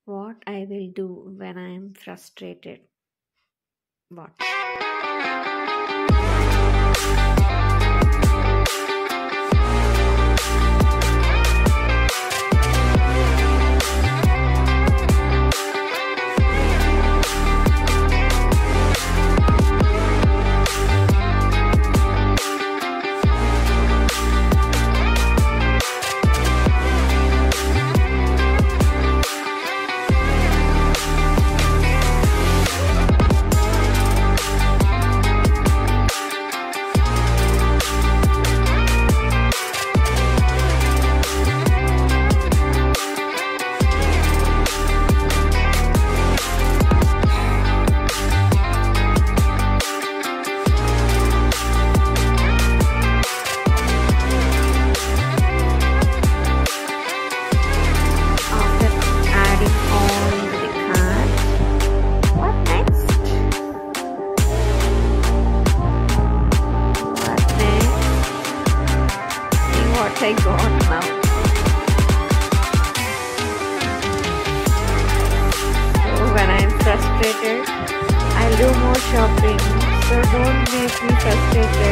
What I will do when I am frustrated. What? After adding all the cards, what next? What next? See what I got now. So when I'm frustrated, I'll do more shopping. So don't make me frustrated.